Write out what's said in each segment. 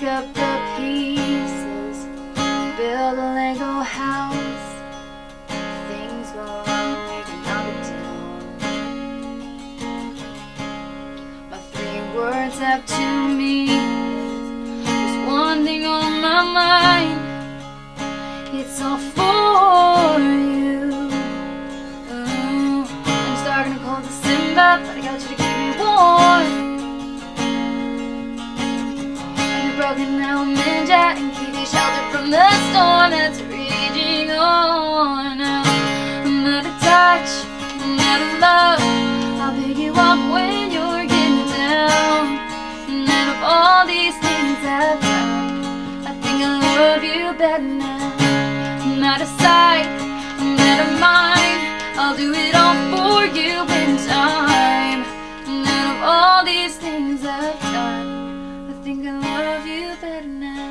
pick up the pieces, build a Lego house. Things go wrong, we can knock it down. My 3 words have 2 meanings. There's one thing on my mind. It's all for you. It's starting to cold December, but I got you to keep me warm. Broken now, ninja, and keep you sheltered from the storm that's raging on. Now I'm out of touch, I'm out of love. I'll pick you up when you're getting down. And out of all these things I've done, I think I love you better now. I'm out of sight, I'm out of mind. I'll do it all for you in time. And out of all these things I've done, I think I love you better now.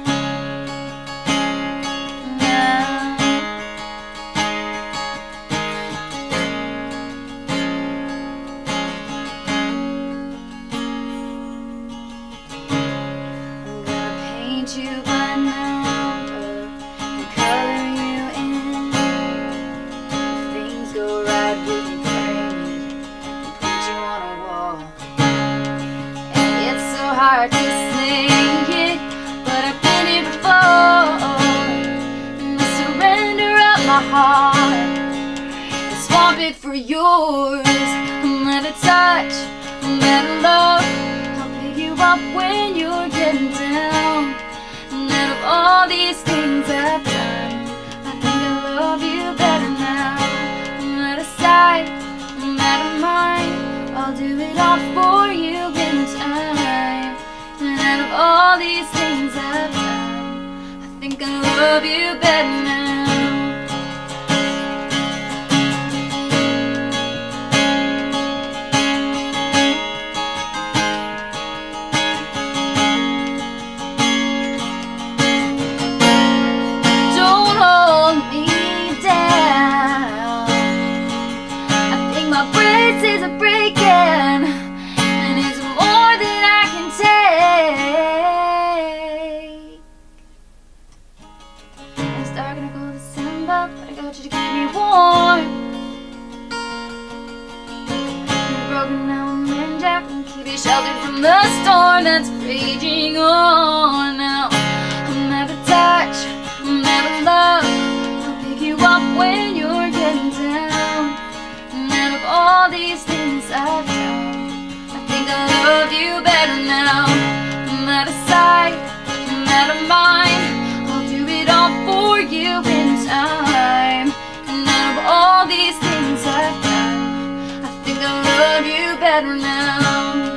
I'm gonna paint you by number and color you in. If things go right, we can frame it and put you on a wall. And it's so hard to say it, but I've been here before. And I surrender up my heart and swap it for yours. I'm out of touch, I'm out of love. I'll pick you up when you're getting down. And out of all these things I've done, I think I love you better now. I'm out of sight, I'm out of mind. I'll do it all for you in time. And out of all these things I've done, I think I love you better now. Don't hold me down. I think my braces are breaking, and it's more than I can take. It's starting to go December, but I got you to keep me warm. You're broken now, I'm ninja, and keep you sheltered from the storm that's raging on. Now I'm out of touch, I'm out of love. I'll pick you up when you're getting down. And out of all these things I've done, I think I love you better now. I'm out of sight, I'm out of mind. I'll do it all for you in time. And out of all these things I've done, I think I love you better now.